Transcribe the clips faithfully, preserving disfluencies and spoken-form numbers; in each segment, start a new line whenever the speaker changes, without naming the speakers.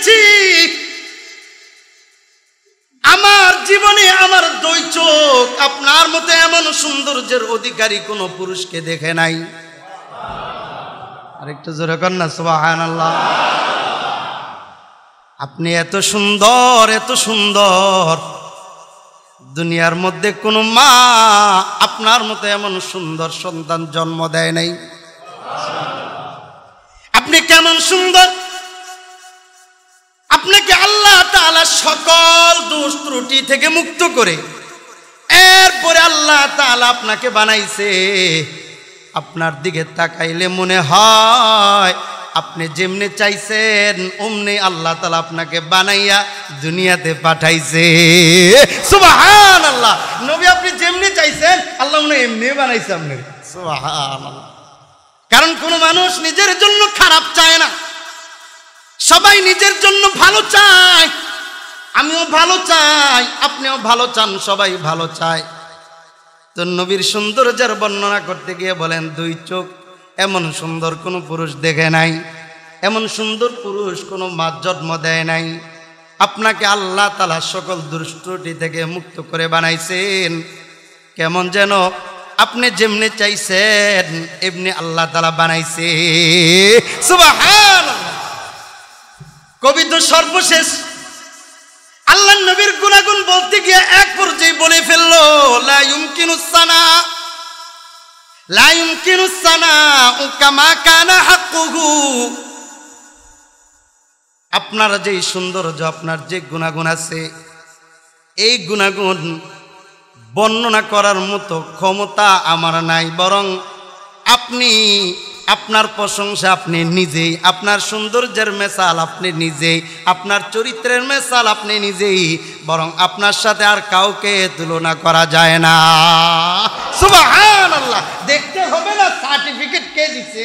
দেখেছি আমার জীবনে আমার দুই চোখ আপনার মতো এমন সৌন্দর্যের অধিকারী কোনো পুরুষকে দেখে নাই। আরেকটু জোরে কর না সুবহানাল্লাহ। আপনি এত সুন্দর এত সুন্দর, দুনিয়ার মধ্যে কোনো মা আপনার মতো এমন সুন্দর সন্তান জন্ম দেয় নাই। আপনি কেমন সুন্দর, আপনাকে আল্লাহ তাআলা সকল দোষ ত্রুটি থেকে মুক্ত করে এরপরে আল্লাহ তাআলা আপনাকে বানাইছে। আপনার দিকে তাকাইলে মনে হয় আপনি যেমনে চাইছেন অমনি আল্লাহ তাআলা আপনাকে বানাইয়া দুনিয়াতে পাঠাইছে। সুবহানাল্লাহ। নবী আপনি যেমনে চাইছেন আল্লাহ মনে এমনি বানাইছে আপনি। সুবহানাল্লাহ। কারণ কোনো মানুষ নিজের জন্য খারাপ চায় না, সবাই নিজের জন্য ভালো চায়। আমিও ভালো চাই, আপনিও ভালো চান, সবাই ভালো চায়। তো নবীর সৌন্দর্যের বর্ণনা করতে গিয়ে বলেন দুই চোখ এমন সুন্দর কোনো পুরুষ দেখে নাই, এমন সুন্দর পুরুষ কোনো মা জন্ম দেয় নাই। আপনাকে আল্লাহ তাআলা সকল দুষ্ট্রুটি থেকে মুক্ত করে বানাইছেন। কেমন যেন আপনি যেমনি চাইছেন এমনি আল্লাহ তাআলা বানাইছে। সুবহানাল্লাহ। কবি তো সর্বশেষ আল্লাহ নবীর গুণাগুণ বলতে গিয়ে এক পর্যায়ে বলে ফেললো লা ইউমকিনুস সানা লা ইউমকিনুস সানা কামা কানা হাক্কুহু। আপনার যে সৌন্দর্য, আপনার যে গুণাগুণ আছে, এই গুণাগুণ বর্ণনা করার মতো ক্ষমতা আমার নাই। বরং আপনি আপনার প্রশংসা আপনি নিজেই, আপনার সৌন্দর্যের মেসাল আপনি নিজেই, আপনার চরিত্রের মেসাল আপনি নিজেই, বরং আপনার সাথে আর কাউকে তুলনা করা যায় না। সুবহানাল্লাহ। দেখতে হবে না সার্টিফিকেট কে দিছে।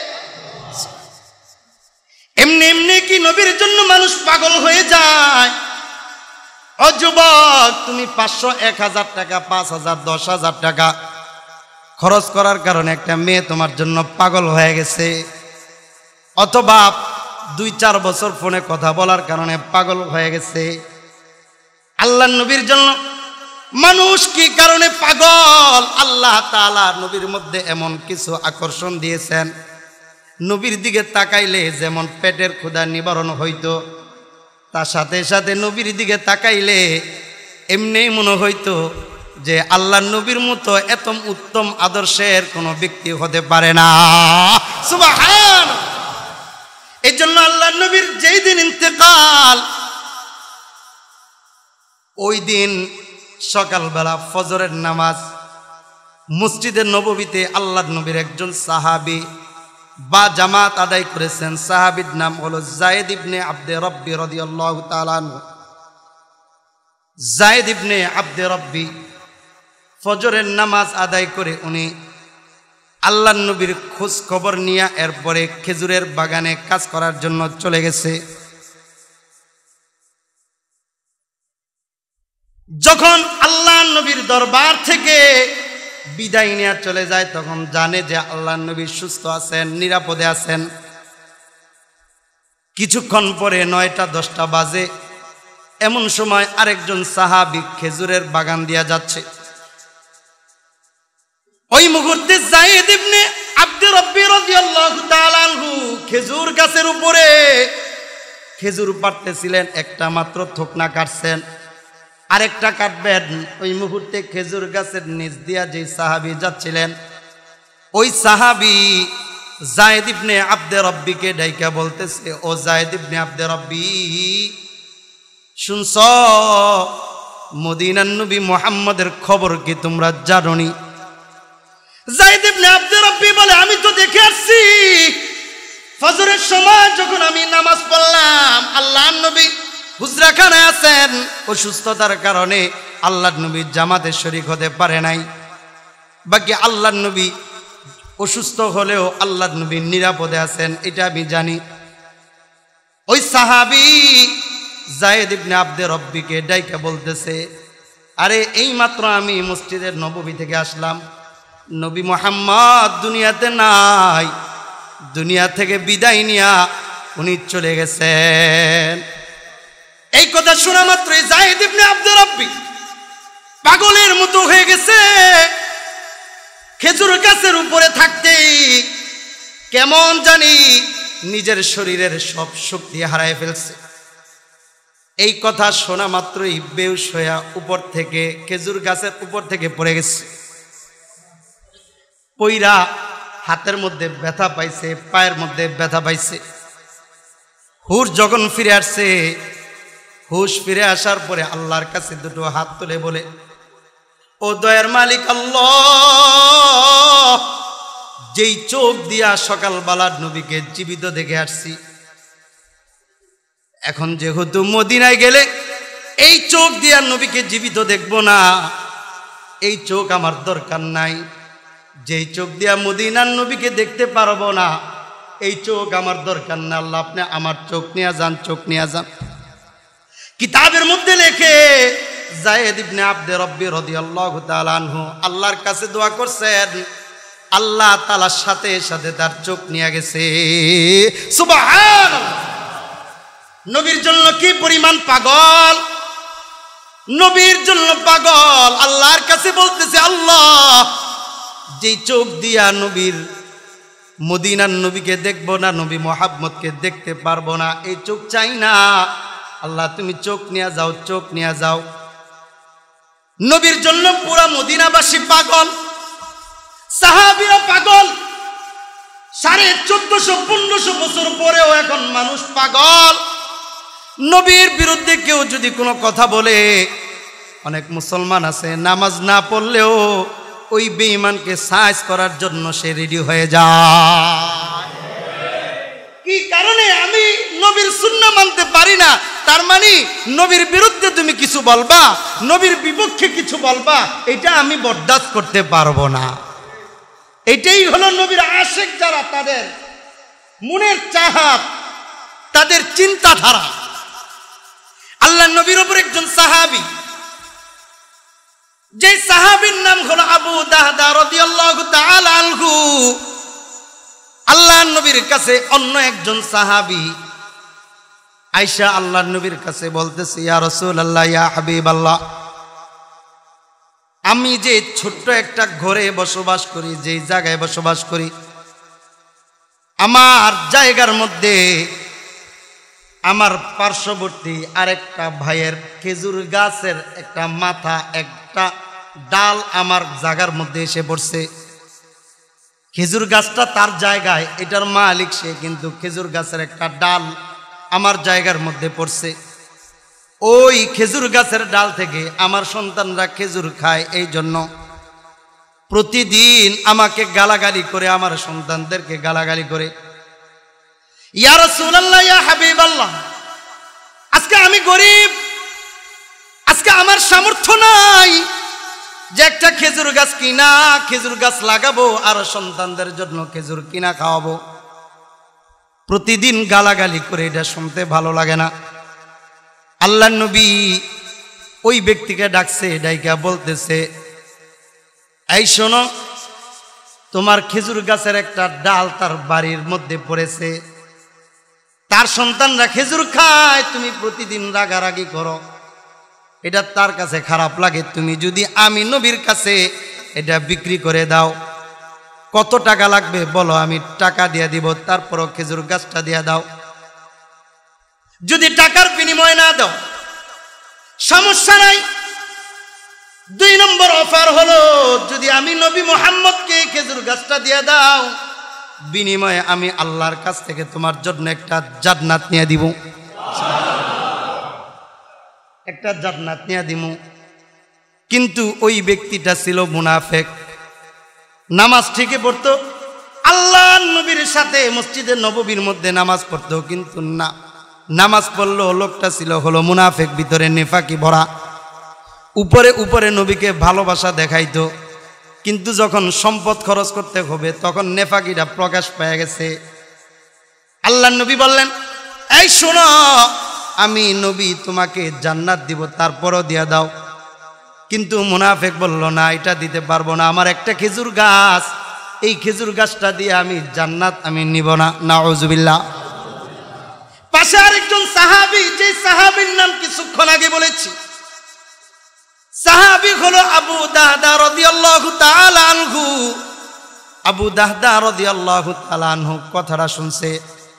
এমনি এমনি কি নবীর জন্য মানুষ পাগল হয়ে যায়? ও যুবক, তুমি পাঁচশো এক হাজার টাকা পাঁচ হাজার দশ হাজার টাকা খরচ করার কারণে একটা মেয়ে তোমার জন্য পাগল হয়ে গেছে, অথবা দুই চার বছর ফোনে কথা বলার কারণে পাগল হয়ে গেছে। আল্লাহ নবীর জন্য মানুষ কি কারণে পাগল? আল্লাহ তাআলা নবীর মধ্যে এমন কিছু আকর্ষণ দিয়েছেন, নবীর দিকে তাকাইলে যেমন পেটের ক্ষুধা নিবারণ হইতো, তার সাথে সাথে নবীর দিকে তাকাইলে এমনি মনে হইতো যে আল্লাহ নবীর মতো এত উত্তম আদর্শের কোনো ব্যক্তি হতে পারে না। সুবহানাল্লাহ। এই জন্য আল্লাহ নবীর যেই দিন ইন্তেকাল, ওই দিন সকালবেলা ফজরের নামাজ মসজিদে নববীতে আল্লাহ নবীর একজন সাহাবী বা জামাত আদায় করেছেন। সাহাবীর নাম হলো যায়েদ ইবনে আব্দে রব্বি রাদিয়াল্লাহু তাআলা আনহু। যায়েদ ইবনে আব্দে রব্বি ফজরের নামাজ আদায় করে উনি আল্লাহ নবীর খোঁজ খবর নিয়ে এরপরে খেজুরের বাগানে কাজ করার জন্য চলে গেছে। যখন আল্লাহ নবীর দরবার থেকে বিদায় নিয়ে চলে যায়, তখন জানে যে আল্লাহ নবী সুস্থ আছেন, নিরাপদে আছেন। কিছুক্ষণ পরে নয়টা দশটা বাজে, এমন সময় আরেকজন সাহাবী খেজুরের বাগান দিয়া যাচ্ছে। ওই মুহূর্তে যায়েদ ইবনে আব্দে রব্বি রাদিয়াল্লাহু তাআলা আনহু খেজুর গাছের উপরে খেজুর পাড়তেছিলেন, একটা মাত্র থোকনা কাটছেন, আরেকটা কাটবেন। ওই মুহূর্তে খেজুর গাছের নিচ দিয়া যে সাহাবী যাচ্ছিলেন, ওই সাহাবী যায়েদ ইবনে আব্দে রব্বিকে ডাইকা বলতেছে, ও যায়েদ ইবনে আব্দে রব্বি, শুনছ মদিনার নবী মুহাম্মদের খবর কি তোমরা জানোনি? যায়েদ ইবনে আব্দে রব্বি বলে, আমি তো দেখে আসছি, ফজরের সময় যখন আমি নামাজ পড়লাম আল্লাহর নবী হুজরাখানায় আছেন, অসুস্থতার কারণে আল্লাহর নবী জামাতে শরীক হতে পারে নাই। বাকি আল্লাহর নবী অসুস্থ হলেও আল্লাহর নবী নিরাপদে আছেন, এটা আমি জানি। ওই সাহাবী যায়েদ ইবনে আব্দে রব্বিকে ডাইকা বলতেছে, আরে এই মাত্র আমি মসজিদের নববী থেকে আসলাম, নবী মুহাম্মদ দুনিয়াতে নাই, দুনিয়া থেকে বিদায় নিয়া উনি চলে গেছেন। এই কথা শোনা মাত্রই যায়েদ ইবনে আব্দুর রাব্বি পাগলের মতো হয়ে গেছে। খেজুর গাছের উপরে থাকতেই কেমন জানি নিজের শরীরের সব শক্তি হারায় ফেলছে। এই কথা শোনা মাত্রই বেহুশ হয়ে উপর থেকে খেজুর গাছের উপর থেকে পড়ে গেছে। পইরা হাতের মধ্যে ব্যথা পাইছে, পায়ের মধ্যে ব্যথা পাইছে। হুশ যখন ফিরে আসছে, হুশ ফিরে আসার পরে আল্লাহর কাছে দুটো হাত তুলে বলে, ও দয়ার মালিক আল্লাহ, যেই চোখ দিয়া সকালবেলার নবীকে জীবিত দেখে আসছি, এখন যেহেতু মদিনায় গেলে এই চোখ দিয়া নবীকে জীবিত দেখব না, এই চোখ আমার দরকার নাই। যেই চোখ দিয়া মদিনার নবীকে দেখতে পারবো না, এই চোখ আমার দরকার না। আল্লাহ আপনি আমার চোখ নিয়ে যান, চোখ নিয়ে যান। কিতাবের মধ্যে লেখে যায়েদ ইবনে আব্দুর রাব্বি রাদিয়াল্লাহু তাআলা আনহু আল্লাহর কাছে দোয়া করছেন, আল্লাহ তাআলার সাথে সাথে তার চোখ নিয়ে গেছে। সুবহানাল্লাহ। নবীর জন্য কি পরিমাণ পাগল, নবীর জন্য পাগল। আল্লাহর কাছে বলতেছে, আল্লাহ যেই চোখ দিয়া নবীর মদিনার নবীকে দেখবো না, নবী মুহাম্মদকে দেখতে পারবো না, এই চোখ চাই না। আল্লাহ তুমি চোখ নিয়ে যাও, চোখ নিয়ে যাও। নবীর জন্য পুরা মদিনাবাসী পাগল, সাহাবীরা পাগল। সাড়ে চোদ্দশো পনেরোশো বছর পরেও এখন মানুষ পাগল। নবীর বিরুদ্ধে কেউ যদি কোনো কথা বলে, অনেক মুসলমান আছে নামাজ না পড়লেও ওই বেঈমানকে সাইজ করার জন্য সে রেডি হয়ে যায়। কি কারণে? আমি নবীর সুন্নাহ মানতে পারি না, তার মানে নবীর বিরুদ্ধে তুমি কিছু বলবা, নবীর বিপক্ষে কিছু বলবা, এটা আমি বরদাস্ত করতে পারবো না। এটাই হলো নবীর আশিক যারা, তাদের মনের চাহাত, তাদের চিন্তাধারা। আল্লাহ নবীর উপর একজন সাহাবী, যে সাহাবীর নাম হলো আবু দাহদা রাদিয়াল্লাহু তাআলা আনহু। আল্লাহর নবীর কাছে অন্য একজন সাহাবী আয়েশা আল্লাহর নবীর কাছে বলতেছে, ইয়া রাসূলুল্লাহ, ইয়া হাবিবাল্লাহ, আমি যে ছোট্ট একটা ঘরে বসবাস করি, যে জায়গায় বসবাস করি, আমার জায়গার মধ্যে আমার পার্শ্ববর্তী আরেকটা ভাইয়ের খেজুর গাছের একটা মাথা, একটা ডাল আমার জায়গার মধ্যে এসে পড়ছে। খেজুর গাছটা তার জায়গায়, এটার মালিক সে, কিন্তু খেজুর গাছের একটা ডাল আমার জায়গার মধ্যে পড়ছে। ওই খেজুর গাছের ডাল থেকে আমার সন্তানরা খেজুর খায়, এই জন্য প্রতিদিন আমাকে গালাগালি করে, আমার সন্তানদেরকে গালাগালি করে। ইয়া রাসূলুল্লাহ, ইয়া হাবিবাল্লাহ, আজকে আমি গরিব, আজকে আমার সামর্থ্য নাই যে একটা খেজুর গাছ কিনা খেজুর গাছ লাগাবো আর সন্তানদের জন্য খেজুর কিনা খাওয়াবো। প্রতিদিন গালাগালি করে, এটা শুনতে ভালো লাগে না। আল্লাহর নবী ওই ব্যক্তিকে ডাকছে, ডাইকা বলতেছে, এই শোনো, তোমার খেজুর গাছের একটা ডাল তার বাড়ির মধ্যে পড়েছে, তার সন্তানরা খেজুর খায়, তুমি প্রতিদিন রাগারাগি করো, এটা তার কাছে খারাপ লাগে। তুমি যদি আমি নবীর কাছে এটা বিক্রি করে দাও, কত টাকা লাগবে বলো, আমি টাকা দিয়ে দিব, তারপরও খেজুর গাছটা দিয়ে দাও। যদি টাকার বিনিময় না দাও সমস্যা নাই। দুই নম্বর অফার হলো, যদি আমি নবী মুহাম্মদকে খেজুর গাছটা দিয়ে দাও, বিনিময়ে আমি আল্লাহর কাছ থেকে তোমার জন্য একটা জান্নাত নিয়ে দিব, একটা জান্নাত নিয়ে দিব। কিন্তু ওই ব্যক্তিটা ছিল মুনাফিক, নামাজ ঠিকই পড়তো, আল্লাহর নবীর সাথে মসজিদে নববীর মধ্যে নামাজ পড়তো, কিন্তু না, নামাজ পড়লো লোকটা ছিল হলো মুনাফিক, ভিতরে নেফাকি ভরা। উপরে উপরে নবীকে ভালোবাসা দেখাইতো, কিন্তু যখন সম্পদ খরচ করতে হবে তখন নেফাকিটা প্রকাশ পেয়ে গেছে। আল্লাহর নবী বললেন, এই শোনো, আমি নবী তোমাকে জান্নাত দিব, তারপরও দিয়া দাও। কিন্তু মুনাফিক বলল, না, এটা দিতে পারবো না, আমার একটা খেজুর গাছ, এই খেজুর গাছটা দিয়ে আমি জান্নাত আমি নিব না। নাউজুবিল্লাহ। পাশে আরেকজন সাহাবী, যে সাহাবীর নাম কিছুক্ষণ আগে বলেছি, সাহাবী হলো আবু দাহদা রাদিয়াল্লাহু তাআলা আনহু। আবু দাহদা রাদিয়াল্লাহু তাআলা আনহু কথাটা শুনছে,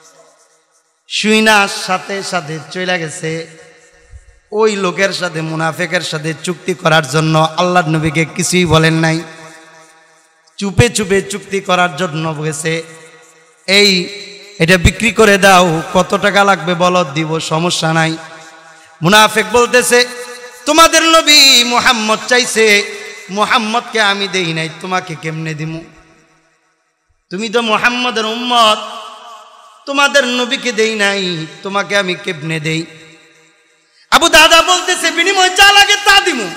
শুইনা সাথে সাথে চলে গেছে ওই লোকের সাথে, মুনাফিকের সাথে চুক্তি করার জন্য। আল্লাহর নবীকে কিছুই বলেন নাই, চুপে চুপে চুক্তি করার জন্য গেছে। এই এটা বিক্রি করে দাও, কত টাকা লাগবে বলো, দিব, সমস্যা নাই। মুনাফিক বলতেছে, তোমাদের নবী মুহাম্মদ চাইছে, মুহাম্মদকে আমি দেই নাই, তোমাকে কেমনে দিমু? তুমি তো মুহাম্মদের উম্মত, তোমাদের নবীকে দেই নাই, তোমাকে আমি কেমনে দেই? আবু দাদা বলতেছে, বিনিময় যা লাগে তা দিমু,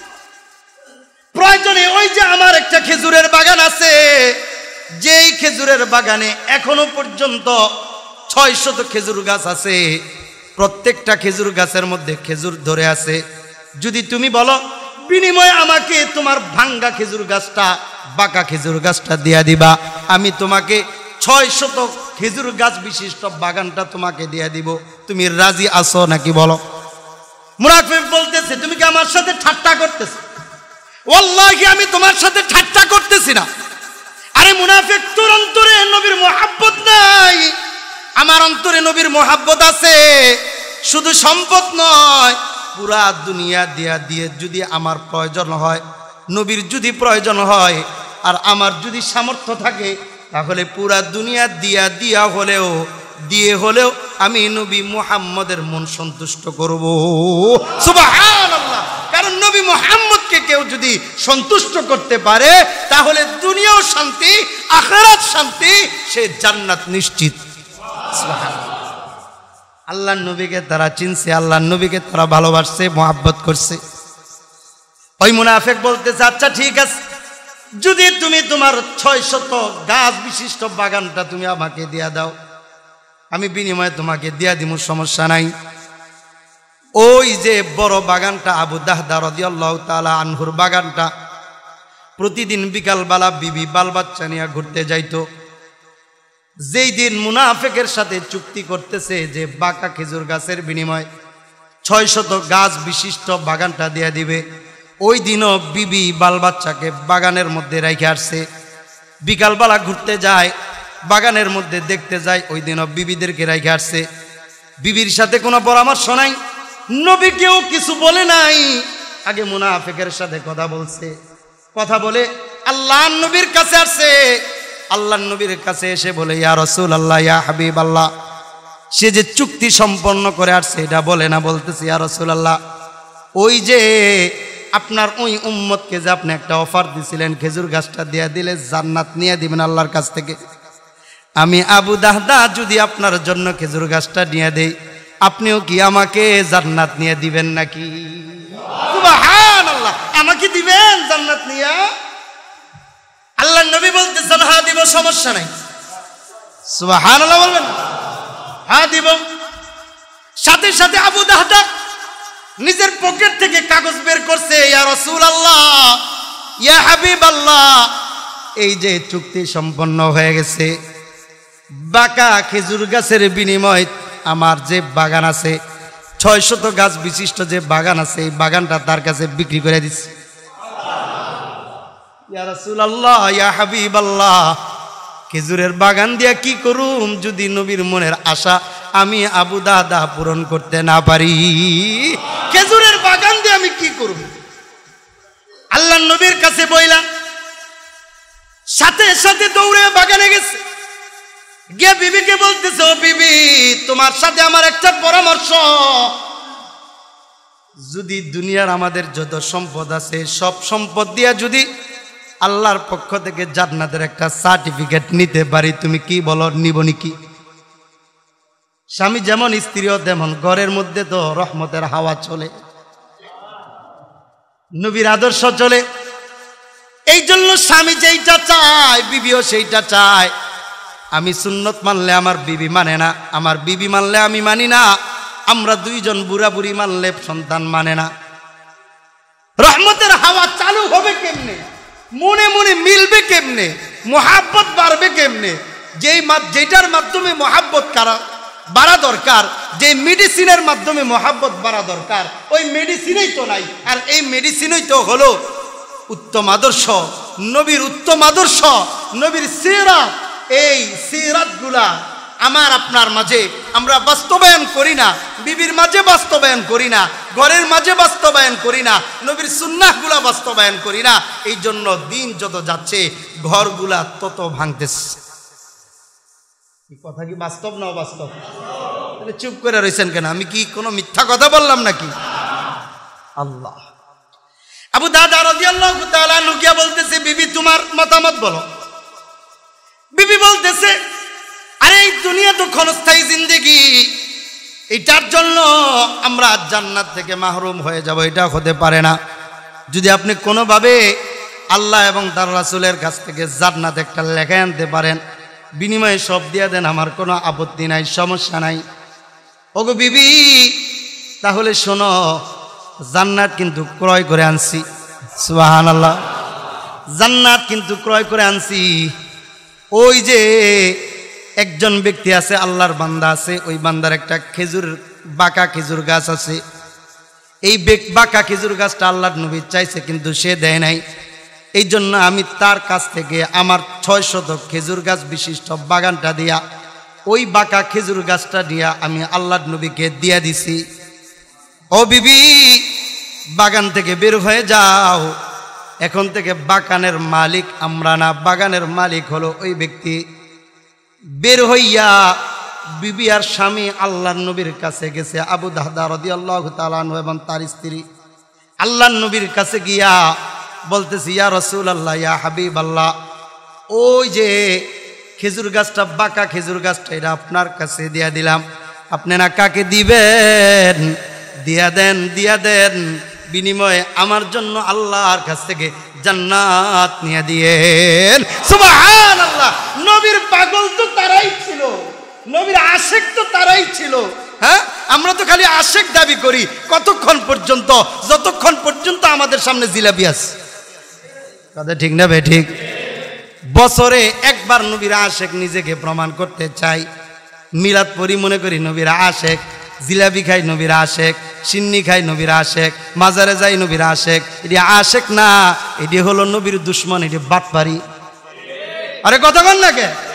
প্রয়োজনে ওই যে আমার একটা খেজুরের বাগান আছে, যেই খেজুরের বাগানে এখনো পর্যন্ত ছয় শত খেজুর গাছ আছে, প্রত্যেকটা খেজুর গাছের মধ্যে খেজুর ধরে আছে, যদি তুমি বলো বিনিময়ে আমাকে তোমার ভাঙ্গা খেজুর গাছটা, বাঁকা খেজুর গাছটা দিয়া দিবা, আমি তোমাকে ছয় শত খেজুর গাছ বিশিষ্ট বাগানটা তোমাকে দিয়া দিব, তুমি রাজি আছো নাকি বলো? মুনাফিক বলতেছে, তুমি কি আমার সাথে ঠাট্টা করতেছ? ওয়াল্লাহি আমি তোমার সাথে ঠাট্টা করতেছি না। আরে মুনাফিক, তোর অন্তরে নবীর মোহাব্বত নাই, আমার অন্তরে নবীর মোহাব্বত আছে। শুধু সম্পদ নয়, পুরা দুনিয়া দিয়া দিয়ে যদি আমার প্রয়োজন হয়, নবীর যদি প্রয়োজন হয়, আর আমার যদি সামর্থ্য থাকে, তাহলে পুরা দুনিয়া দিয়া দিয়া হলেও দিয়ে হলেও আমি নবী মুহাম্মদের মন সন্তুষ্ট করব। সুবহানাল্লাহ। কারণ নবী মুহাম্মদকে কেউ যদি সন্তুষ্ট করতে পারে, তাহলে দুনিয়াও শান্তি, আখিরাত শান্তি, সে জান্নাত নিশ্চিত। সুবহানাল্লাহ। আল্লাহর নবীকে তারা চিনছে, আল্লাহর নবীকে তারা ভালোবাসছে, মোহাব্বত করছে। ওই মুনাফিক বলতেছে, আচ্ছা ঠিক আছে, যদি তুমি তোমার ছয় শত গাছ বিশিষ্ট বাগানটা তুমি আমাকে দিয়া দাও, আমি বিনিময়ে তোমাকে দিয়া দিব, সমস্যা নাই। ওই যে বড় বাগানটা, আবু দাহদা রাদিয়াল্লাহু তাআলা আনহুর বাগানটা, প্রতিদিন বিকালবেলা বিবি বাল বাচ্চা নিয়ে ঘুরতে যাইতো। যেই দিন মুনাফিকের সাথে চুক্তি করতেছে যে বাঁকা খেজুর গাছের বিনিময়ে ছয় শত গাছ বিশিষ্ট বাগানটা দিয়া দিবে, ওই দিনও বিবি বাল বাচ্চাকে বাগানের মধ্যে রেখে আসছে। বিকালবেলা ঘুরতে যায়, বাগানের মধ্যে দেখতে যায়, ওই দিনও বিবিদেরকে রেখে আসছে। বিবির সাথে কোনো পরামর্শ নাই, নবীকেও কিছু বলে নাই, আগে মুনাফিকের সাথে কথা বলছে। কথা বলে আল্লাহর নবীর কাছে আসছে। আল্লাহর নবীর কাছে এসে বলে, ইয়া রাসূলুল্লাহ, ইয়া হাবিবাল্লাহ, সে যে চুক্তি সম্পন্ন করে আসছে এটা বলে না। বলতেছে, ইয়া রাসূলুল্লাহ, ওই যে আপনার ওই উম্মতকে যে আপনি একটা অফার দিছিলেন, খেজুর গাছটা দিয়া দিলে জান্নাত নিয়ে দিবেন আল্লাহর কাছ থেকে, আমি আবু দাহদা যদি আপনার জন্য খেজুর গাছটা নিয়ে দেই, আপনিও কি আমাকে জান্নাত নিয়ে দিবেন নাকি? সুবহানাল্লাহ। আমাকে দিবেন জান্নাত নিয়ে? আল্লাহর নবী বলতেছেন, হ্যাঁ দিব, সমস্যা নাই। সুবহানাল্লাহ বলবেন? হ্যাঁ দিব। সাথে সাথে আবু দাহদা নিজের পকেট থেকে কাগজ বের করছে, ইয়া রাসূলুল্লাহ, ইয়া হাবিবাল্লাহ, এই যে চুক্তি সম্পন্ন হয়ে গেছে, বাঁকা খেজুর গাছের বিনিময়ে আমার যে বাগান আছে, ছয় শত গাছ বিশিষ্ট যে বাগান আছে, এই বাগানটা তার কাছে বিক্রি করে দিচ্ছে। ইয়া রাসূলুল্লাহ, ইয়া হাবিবাল্লাহ, খেজুরের বাগান দিয়া কি করুম যদি নবীর মনের আশা আমি আবু দাহদা পূরণ করতে না পারি? খেজুরের বাগান দিয়ে আমি কি করব? আল্লাহর নবীর কাছে বইলা সাথে সাথে দৌড়ে বাগানে গেছে, গিয়ে বিবিকে বলতেছে, ও বিবি, তোমার সাথে আমার একটা পরামর্শ। যদি দুনিয়ার আমাদের যত সম্পদ আছে, সব সম্পদ দিয়া যদি আল্লাহর পক্ষ থেকে জান্নাতের একটা সার্টিফিকেট নিতে পারি, তুমি কি বলো, নিব নাকি? স্বামী যেমন স্ত্রীও তেমন, ঘরের মধ্যে তো রহমতের হাওয়া চলে, নবীর আদর্শ চলে। এই জন্য স্বামী যেইটা চায়, বিবিও সেইটা চায়। আমি সুন্নত মানলে আমার বিবি মানে না, আমার বিবি মানলে আমি মানি না, আমরা দুইজন বুড়া বুড়ি মানলে সন্তান মানে না। রহমতের হাওয়া চালু হবে কেমনে? মনে মনে মিলবে কেমনে? মোহাব্বত বাড়বে কেমনে? যেই যেটার মাধ্যমে মোহাব্বত কারা বাড়া দরকার, যে মেডিসিনের মাধ্যমে মহাব্বত বাড়া দরকার, ওই মেডিসিনই তো নাই। আর এই মেডিসিনই তো হলো উত্তম আদর্শ, নবীর উত্তম আদর্শ, নবীর সিরাত। এই সিরাতগুলা আমার আপনার মাঝে আমরা বাস্তবায়ন করি না, বিবির মাঝে বাস্তবায়ন করি না, ঘরের মাঝে বাস্তবায়ন করি না, নবীর সুন্নাহগুলা বাস্তবায়ন করি না। এই জন্য দিন যত যাচ্ছে ঘরগুলা তত ভাঙতেছে। কথা কি বাস্তব না অবাস্তব? চুপ করে রয়েছেন কেন? আমি কি কোনো মিথ্যা কথা বললাম নাকি? আল্লাহ। আবু দাদা রাদিয়াল্লাহু তাআলা আনহু গিয়া বলতেছে, বিবি তোমার মতামত বলো। বিবি বলতেছে, আরে এই দুনিয়া তো ক্ষণস্থায়ী জিন্দেগি, এটার জন্য আমরা জান্নাত থেকে মাহরুম হয়ে যাব, এটা হতে পারে না। যদি আপনি কোনোভাবে আল্লাহ এবং তার রাসূলের কাছ থেকে জান্নাত একটা লেখা আনতে পারেন, বিনিময়ে সব দিয়া দেন, আমার কোনো আপত্তি নাই, সমস্যা নাই। ওগো বিবি, তাহলে শোনো, জান্নাত কিন্তু ক্রয় করে আনছি। সুবহানাল্লাহ। জান্নাত কিন্তু ক্রয় করে আনছি। ওই যে একজন ব্যক্তি আছে, আল্লাহর বান্দা আছে, ওই বান্দার একটা খেজুর বাঁকা খেজুর গাছ আছে। এই বাঁকা খেজুর গাছটা আল্লাহর নবী চাইছে, কিন্তু সে দেয় নাই। এই জন্য আমি তার কাছ থেকে আমার ছয় শতক খেজুর গাছ বিশিষ্ট বাগানটা দিয়া, ওই বাঁকা খেজুর গাছটা দিয়া আমি আল্লাহর নবীকে দিয়া দিছি। ও বিবি, বাগান থেকে বের হয়ে যাও। এখন থেকে বাগানের মালিক আমরা না, বাগানের মালিক হলো ওই ব্যক্তি। বের হইয়া বিবি আর স্বামী আল্লাহর নবীর কাছে গেছে। আবু দাহদা রাদিয়াল্লাহু তাআলা আনহু এবং তার স্ত্রী আল্লাহর নবীর কাছে গিয়া বলতেছি, ইয়া রাসূলুল্লাহ, ইয়া হাবিবাল্লাহ, ওই যে খেজুর গাছটা বাঁকা খেজুর গাছটা, এটা আপনার কাছে দিয়া দিলাম, আপনি না কাকে দিবেন? দিয়া দেন, দিয়া দেন, বিনিময়ে আমার জন্য আল্লাহর কাছ থেকে জান্নাত নিয়ে দিয়েন। সুবহানাল্লাহ। নবীর পাগল তো তারাই ছিল, নবীর আশেক তো তারাই ছিল। হ্যাঁ, আমরা তো খালি আশেক দাবি করি। কতক্ষণ পর্যন্ত? যতক্ষণ পর্যন্ত আমাদের সামনে জিলাপি আছে। কথা ঠিক না ভাই? ঠিক। বছরে একবার নবীর আশেক নিজেকে প্রমাণ করতে চাই। মিলাদ পড়ি মনে করি নবীর আশেক, জিলাপি খাই নবীর আশেক, সিন্নি খাই নবীর আশেক, মাজারে যাই নবীর আশেক। এটি আশেক না, এটি হলো নবীর দুশ্মন, এটি বাটপারি। আরে কথা বল না কে?